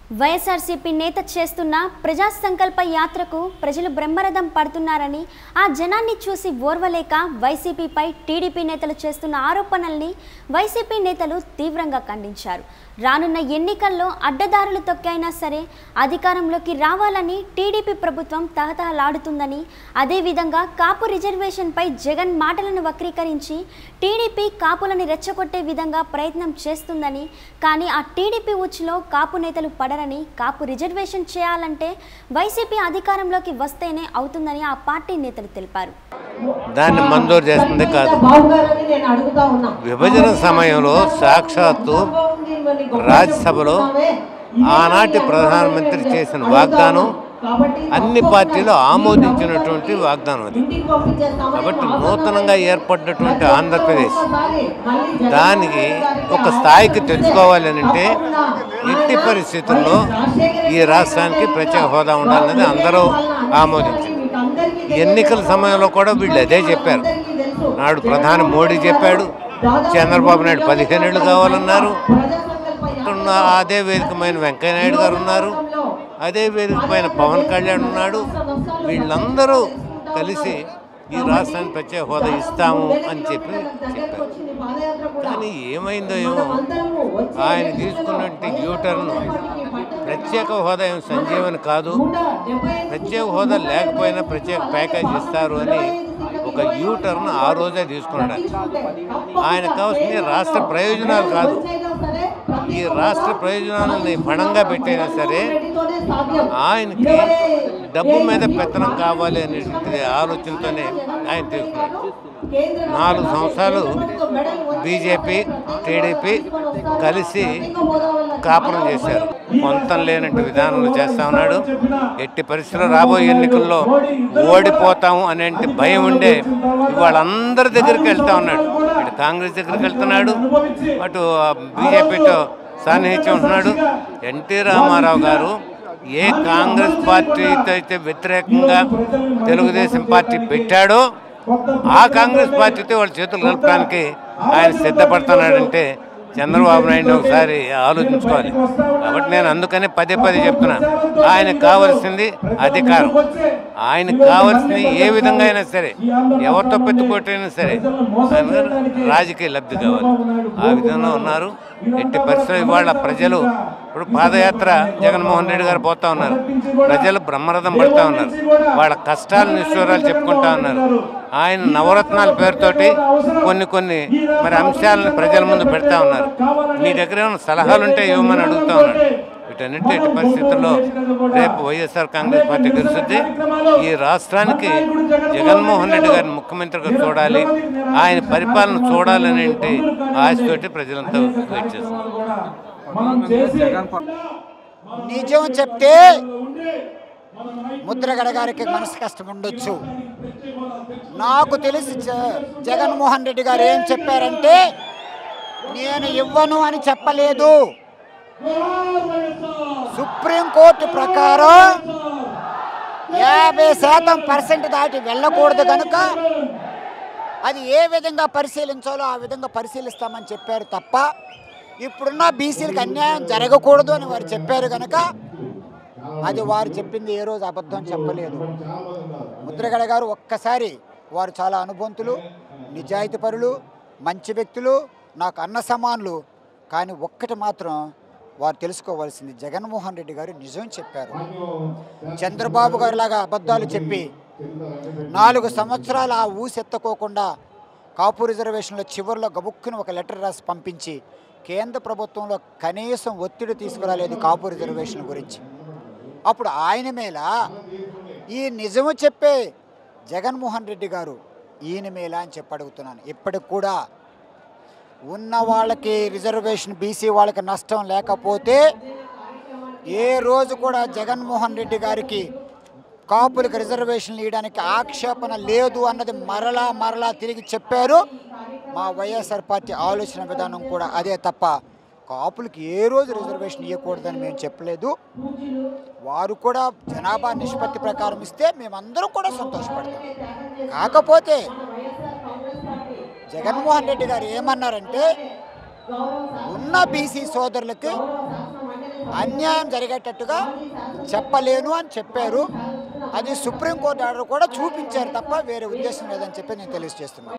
వైఎస్ఆర్సీపీ నేత చేస్తున్న ప్రజా సంకల్ప యాత్రకు ప్రజలు బ్రహ్మరథం పడుతున్నారని ఆ జనాన్ని చూసి ఓర్వలేక వైసీపీపై టీడీపీ నేతలు చేస్తున్న ఆరోపణల్ని వైసీపీ నేతలు తీవ్రంగా ఖండించారు. రానున్న ఎన్నికల్లో అడ్డదారులు తొక్కైనా సరే అధికారంలోకి రావాలని టీడీపీ ప్రభుత్వం తహతహలాడుతుందని, అదేవిధంగా కాపు రిజర్వేషన్పై జగన్ మాటలను వక్రీకరించి టీడీపీ కాపులను రెచ్చగొట్టే విధంగా ప్రయత్నం చేస్తుందని, కానీ ఆ టీడీపీ ఉచ్చులో కాపు నేతలు పడరని, కాపు రిజర్వేషన్ చేయాలంటే వైసీపీ అధికారంలోకి వస్తేనే అవుతుందని ఆ పార్టీ నేతలు తెలిపారు. దాన్ని మంజూరు చేస్తుంది కాదు. విభజన సమయంలో సాక్షాత్తు రాజ్యసభలో ఆనాటి ప్రధానమంత్రి చేసిన వాగ్దానం అన్ని పార్టీలు ఆమోదించినటువంటి వాగ్దానం అది. కాబట్టి నూతనంగా ఏర్పడినటువంటి ఆంధ్రప్రదేశ్ దానికి ఒక స్థాయికి తెచ్చుకోవాలి అంటే ఎట్టి పరిస్థితుల్లో ఈ రాష్ట్రానికి ప్రత్యేక హోదా ఉండాలన్నది అందరూ ఆమోదించింది. ఎన్నికల సమయంలో కూడా వీళ్ళు అదే చెప్పారు. నాడు ప్రధాని మోడీ చెప్పాడు, చంద్రబాబు నాయుడు 15 ఏళ్ళు కావాలన్నారు. అదే వేదికమైన వెంకయ్యనాయుడు గారు ఉన్నారు, అదే వేదికమైన పవన్ కళ్యాణ్ ఉన్నాడు. వీళ్ళందరూ కలిసి ఈ రాష్ట్రానికి ప్రత్యేక హోదా ఇస్తాము అని చెప్పారు. కానీ ఏమైందో ఏమో, ఆయన తీసుకున్నట్టు యూటర్న్ ప్రత్యేక హోదా ఏం సంజీవని కాదు, ప్రత్యేక హోదా లేకపోయినా ప్రత్యేక ప్యాకేజ్ ఇస్తారు అని ఒక యూటర్న్ ఆ రోజే తీసుకున్నాడు. ఆయన కావాల్సింది రాష్ట్ర ప్రయోజనాలు కాదు, ఈ రాష్ట్ర ప్రయోజనాలని పణంగా పెట్టైనా సరే ఆయనకి డబ్బు మీద పెత్తనం కావాలి అనేటువంటి ఆలోచనతోనే ఆయన తీసుకున్నాడు. 4 సంవత్సరాలు బీజేపీ టీడీపీ కలిసి కాపురం చేశారు. పొంతం లేనట్టు విధానంలో చేస్తా ఉన్నాడు. ఎట్టి పరిస్థితుల్లో రాబోయే ఎన్నికల్లో ఓడిపోతాము అనే భయం ఉండే వాళ్ళందరి దగ్గరికి వెళ్తా ఉన్నాడు. ఇటు కాంగ్రెస్ దగ్గరికి వెళ్తున్నాడు, అటు బీజేపీతో సాన్నిహిత్యం ఉంటున్నాడు. ఎన్టీ రామారావు గారు ఏ కాంగ్రెస్ పార్టీతో అయితే వ్యతిరేకంగా తెలుగుదేశం పార్టీ పెట్టాడో ఆ కాంగ్రెస్ పార్టీతో వాళ్ళ చేతులు కలపడానికి ఆయన సిద్ధపడుతున్నాడంటే చంద్రబాబు నాయుడు ఒకసారి ఆలోచించుకోవాలి. కాబట్టి నేను అందుకనే పదే చెప్తున్నా, ఆయనకు కావాల్సింది అధికారం. ఆయనకు కావాల్సింది ఏ విధంగా అయినా సరే, ఎవరితో పెట్టుకోటైనా సరే రాజకీయ లబ్ధి కావాలి. ఆ విధంగా ఉన్నారు. ఎట్టి పరిస్థితుల్లో ఇవాళ ప్రజలు ఇప్పుడు పాదయాత్ర జగన్మోహన్ రెడ్డి గారు పోతా ఉన్నారు. ప్రజలు బ్రహ్మరథం పడుతూ ఉన్నారు. వాళ్ళ కష్టాలు నిష్ఠూరాలు చెప్పుకుంటా ఉన్నారు. ఆయన నవరత్నాల పేరుతోటి కొన్ని మరి అంశాలను ప్రజల ముందు పెడతా ఉన్నారు. మీ దగ్గర ఏమైనా సలహాలుంటే ఇవ్వమని అడుగుతూ ఉన్నాడు. వీటన్నిటి ఎట్టి పరిస్థితుల్లో రేపు వైఎస్ఆర్ కాంగ్రెస్ పార్టీ గెలుస్తుంది. ఈ రాష్ట్రానికి జగన్మోహన్ రెడ్డి గారిని ముఖ్యమంత్రిగా చూడాలి, ఆయన పరిపాలన చూడాలనే ఆశతోటి ప్రజలంతా వెయిట్ చేస్తున్నారు. నిజం చెప్తే ముద్రగడ గారికి మనసు కష్టం ఉండొచ్చు. నాకు తెలిసి జగన్మోహన్ రెడ్డి గారు ఏం చెప్పారంటే, నేను ఇవ్వను అని చెప్పలేదు. సుప్రీంకోర్టు ప్రకారం 50% దాటి వెళ్ళకూడదు కనుక అది ఏ విధంగా పరిశీలించాలో ఆ విధంగా పరిశీలిస్తామని చెప్పారు తప్ప, ఇప్పుడున్న బీసీలకు అన్యాయం జరగకూడదు అని వారు చెప్పారు కనుక అది వారు చెప్పింది ఏ రోజు అబద్ధం చెప్పలేదు. ముద్రగడ గారు ఒక్కసారి వారు చాలా అనుభవంతులు, నిజాయితీపరులు, మంచి వ్యక్తులు, నాకు అన్న సమానులు. కానీ ఒక్కటి మాత్రం వారు తెలుసుకోవాల్సింది, జగన్మోహన్ రెడ్డి గారు నిజం చెప్పారు. చంద్రబాబు గారు లాగా అబద్ధాలు చెప్పి 4 సంవత్సరాలు ఆ ఊసెత్తకోకుండా కాపు రిజర్వేషన్లో చివరిలో గబుక్కుని ఒక లెటర్ రాసి పంపించి కేంద్ర ప్రభుత్వంలో కనీసం ఒత్తిడి తీసుకురాలేదు కాపు రిజర్వేషన్ గురించి. అప్పుడు ఆయన మీద ఈ నిజము చెప్పే జగన్మోహన్ రెడ్డి గారు ఈయన మేళ అని చెప్పి అడుగుతున్నాను. ఇప్పటికి కూడా ఉన్న వాళ్ళకి రిజర్వేషన్ బీసీ వాళ్ళకి నష్టం లేకపోతే ఏ రోజు కూడా జగన్మోహన్ రెడ్డి గారికి కాపులకు రిజర్వేషన్లు ఇవ్వడానికి ఆక్షేపణ లేదు అన్నది మరలా తిరిగి చెప్పారు. మా వైఎస్ఆర్ పార్టీ ఆలోచన విధానం కూడా అదే తప్ప కాపులకి ఏ రోజు రిజర్వేషన్ ఇవ్వకూడదని మేము చెప్పలేదు. వారు కూడా జనాభా నిష్పత్తి ప్రకారం ఇస్తే మేమందరం కూడా సంతోషపడతాం. కాకపోతే జగన్మోహన్ రెడ్డి గారు ఏమన్నారంటే, ఉన్న బీసీ సోదరులకి అన్యాయం జరిగేటట్టుగా చెప్పలేను అని చెప్పారు. అది సుప్రీంకోర్టు ఆర్డర్ కూడా చూపించారు తప్ప వేరే ఉద్దేశం లేదని చెప్పి నేను తెలియజేస్తున్నాను.